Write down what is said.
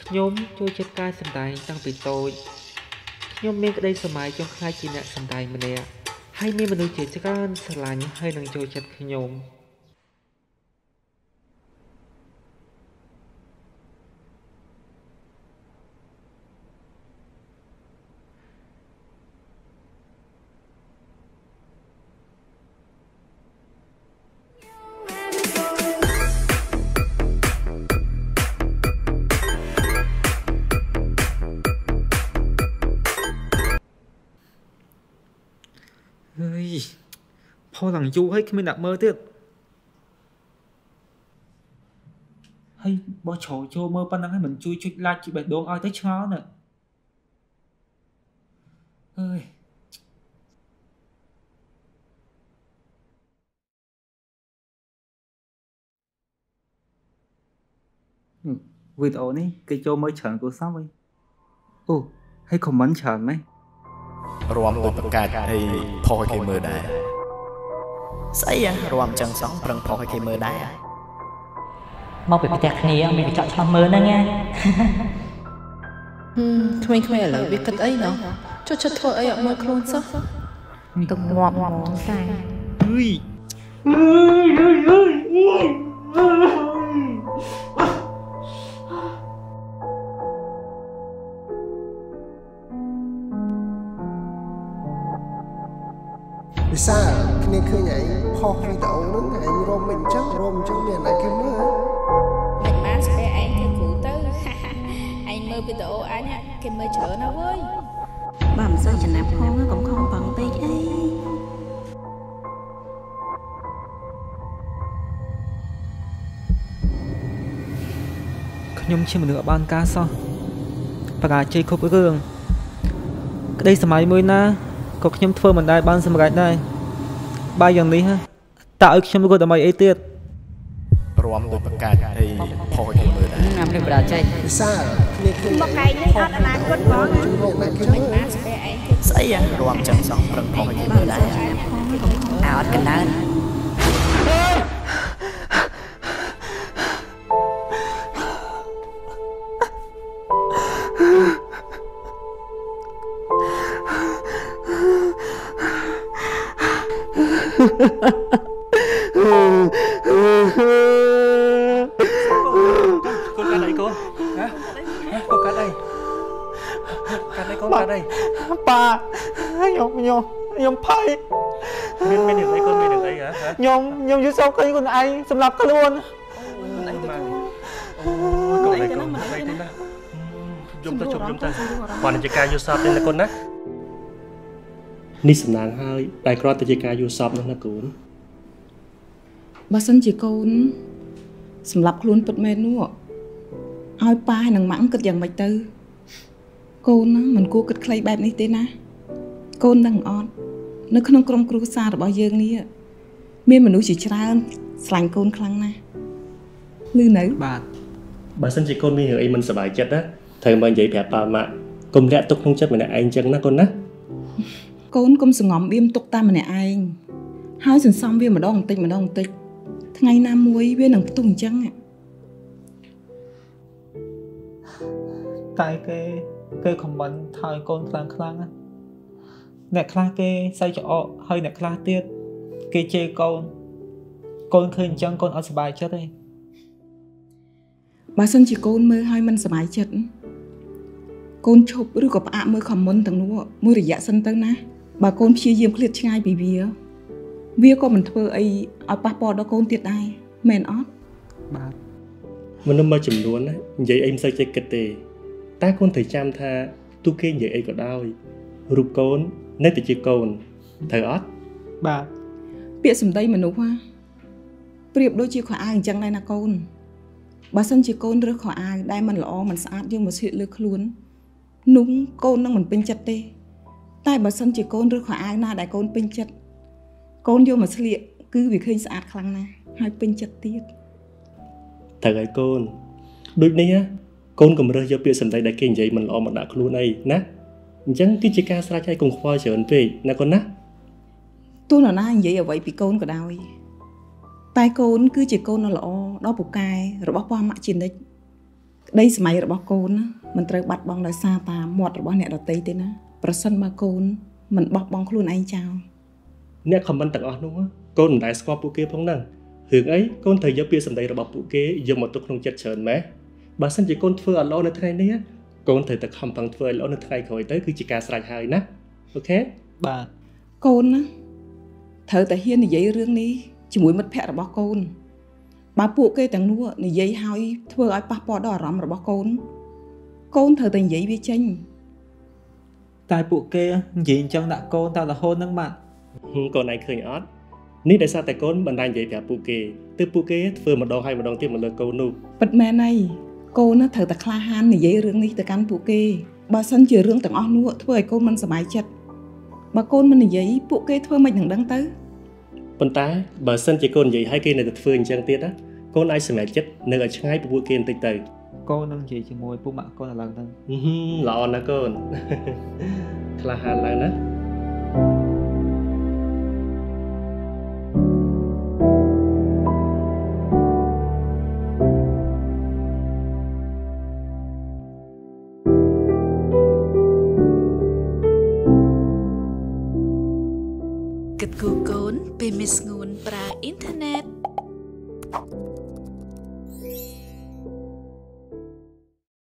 ខ្ញុំចូលចិត្តការសម្ដែងតាំងពីតូចខ្ញុំមានក្តីស្រមៃចង់ក្លាយជាអ្នកសម្ដែងម្នាក់ហើយមានមនុស្សជាច្រើនស្រឡាញ់ហើយនឹងចូលចិត្តខ្ញុំហើយផុសឡើងយូរហើយគ្មានអ្នកមើលទៀតហើយបោះជ្រោចូលមើលប៉ុណ្ណឹងហើយមិនជួយចុច like ជួយបេះដូងឲ្យទៅឆ្ងល់ណាអើយវីដេអូនេះគេចូលមើលច្រើនគួរសមហើយអូហើយ comment ច្រើនម៉េចរួមដូចប្រកាសឲ្យផុសឲ្យគេមើលដែរស្អីរួមចឹងសងប្រឹងផុសឲ្យគេមើលដែរមកពីផ្ទះគ្នាមានកញ្ចក់ឆ្លោះមើលហ្នឹងណាក្មេងៗឥឡូវវាគិតអីណោះចុះធ្វើអីអត់មើលខ្លួនសោះទឹកងាប់ហ្មងតែអើយវិសាគ្នាឃើញឯងផុសវីដេអូហ្នឹងឯងរមមិនអញ្ចឹងមានតែគេមើលមិនបានស្ពែឯងធ្វើគ្រូទៅឯងមើលវីដេអូអញគេមើលច្រើនណាស់វើយបើមិនសូវចំណាប់ផងកុំខំបងពេកអីខ្ញុំជាមនុស្សអបានការសោះបរាជ័យគ្រប់រឿងក្តីសម័យមួយណាក៏ខ្ញុំធ្វើមិនដែលបានសម្រេចដែរបាយយ៉ាងនេះតើឲ្យខ្ញុំរត់ដើម្បីអីទៀតរួមដូចប្រកាសឲ្យផុសឲ្យគេមើលដែរណាំនេះបរាជ័យវិសាគ្នាឃើញមកឯងនេះអត់អនាគតផងមិនបានស្ពែឯងស្អីរួមចឹងសងប្រឹងផុសឲ្យគេមើលដែរអត់កណ្ដាលកូនកាត់អីកូនហ៎កូនកាត់អីកូនកាត់អីប៉ាខ្ញុំភ័យមានរឿងអីកូនមានរឿងអីហ៎ខ្ញុំយល់សោកឃើញខ្លួនឯងសម្លាប់ខ្លួនអីទៅកូនអីទៅណាយំទៅជប់យំទៅបើនិយាយការយល់សប្តិទេណាកូនណានេះសំណាងហើយតែគ្រាន់តែជាការយល់សប្តិនោះណាកូនបើសិនជាកូនសម្រាប់ខ្លួនពិតមែននោះឲ្យប៉ាហើយនឹងម៉ាក់គិតយ៉ាងម៉េចទៅកូនណាមិនគួរគិតខ្លីបែបនេះទេណាកូននឹងអត់នៅក្នុងក្រុមគ្រួសាររបស់យើងនេះមានមនុស្សជាច្រើនស្រឡាញ់កូនខ្លាំងណាស់ឮនៅបាទបើសិនជាកូនមានរឿងអីមិនសប្បាយចិត្តណាត្រូវមកនិយាយប្រាប់ប៉ាម៉ាក់កុំលាក់ទុកក្នុងចិត្តម្នាក់ឯងចឹងណាកូនណាកូនកុំសង្ងំបៀមទុកតែម្នាក់ឯងហើយសន្សំវាម្ដងបន្តិចម្ដងបន្តិចថ្ងៃណាមួយវានឹងផ្ទុះអញ្ចឹងតែគេខមមិនថើយកូនខ្លាំងអ្នកខ្លះគេសើចច្អកហើយអ្នកខ្លះទៀតគេជេរកូនឃើញអញ្ចឹងកូនអត់សុបាយចិត្តទេបើសិនជាកូនមើលហើយមិនសុបាយចិត្តកូនឈប់ឬក៏ផ្អាកមើលខមមិនទាំងនោះមួយរយៈសិនទៅណាបើកូនព្យាយាមឃ្លាតឆ្ងាយពីវាក៏មិនធ្វើអីឲ្យប៉ះពាល់ដល់កូនទៀតដែរមែនអត់បាទមនុស្សមួយចំនួនណានិយាយអីមិនសូវចេះគិតទេតែកូនត្រូវចាំថាទោះគេនិយាយអីក៏ដោយរូបកូននៅតែជាកូនត្រូវអត់បាទពាក្យសម្ដីមនុស្សប្រៀបដូចជាខោអាវអញ្ចឹងដែរណាកូនបើសិនជាកូនរើសខោអាវដែលមិនល្អមិនស្អាតយកមកស្លៀកលើខ្លួននោះកូននឹងមិនពេញចិត្តទេតែបើសិនជាកូនរើសខោអាវណាដែលកូនពេញចិត្តកូនយកមកស្លៀកគឺវាឃើញស្អាតខ្លាំងណាស់ហើយពេញចិត្តទៀតត្រូវហើយកូនដូចនេះកូនកុំរើសយកពាក្យសម្ដីដែលគេនិយាយមិនល្អមកដាក់ខ្លួនអីណាអញ្ចឹងគឺជាការស្រេចឲ្យកុំខ្វល់ច្រើនពេកណាកូនណាទោះនរណានិយាយអ្វីពីកូនក៏ដោយតែកូនគឺជាកូនដ៏ល្អដ៏ពូកែរបស់ប៉ាម៉ាក់ជានិច្ច đâyសម័យរបស់កូនណាមិនត្រូវបាត់បង់ដោយសារតាមាត់របស់អ្នកដទៃទេណាប្រសិនបើកូនមិនបោះបង់ខ្លួនឯងចោលអ្នកខមមិនទាំងអស់នោះកូនមិនដែលស្គាល់ពួកគេផងហ្នឹងរឿងអីកូនត្រូវយកពាក្យសម្ដីរបស់ពួកគេយកមកទុកក្នុងចិត្តច្រើនម៉េះបើសិនជាកូនធ្វើអត់ល្អនៅថ្ងៃនេះកូនត្រូវតែខំប្រឹងធ្វើឲ្យល្អនៅថ្ងៃក្រោយទៅគឺជាការស្រេចហើយណាអូខេបាទកូនណាត្រូវតែហ៊ាននិយាយរឿងនេះជាមួយមិត្តភ័ក្តិរបស់កូនបើពួកគេទាំងនោះនិយាយឲ្យធ្វើឲ្យប៉ះពាល់ដល់អារម្មណ៍របស់កូនកូនត្រូវតែនិយាយវាចេញតែពួកគេនិយាយអញ្ចឹងដាក់កូនតើរហូតនឹងបាទកូនឯងឃើញអត់នេះដោយសារតែកូនមិនដែលនិយាយប្រាប់ពួកគេទើបពួកគេធ្វើម្ដងហើយម្ដងទៀតមកលើកូននោះពិតមែនហើយកូនណាត្រូវតែក្លាហាននិយាយរឿងនេះទៅកាន់ពួកគេបើសិនជារឿងទាំងអស់នោះធ្វើឲ្យកូនមិនសប្បាយចិត្តបើកូនមិននិយាយពួកគេធ្វើមិននឹងដឹងទៅប៉ុន្តែបើសិនជាកូននិយាយឲ្យគេនៅតែធ្វើអញ្ចឹងទៀតណាកូនអាចសម្រេចចិត្តនៅឲ្យឆ្ងាយពីពួកគេបន្តិចទៅកូននឹងនិយាយជាមួយពុកម៉ាក់កូនឥឡូវហ្នឹងល្អណាស់កូនក្លាហានឡើងណាគិតគូកូនពេលមានស្ងួនប្រើអ៊ីនធឺណិត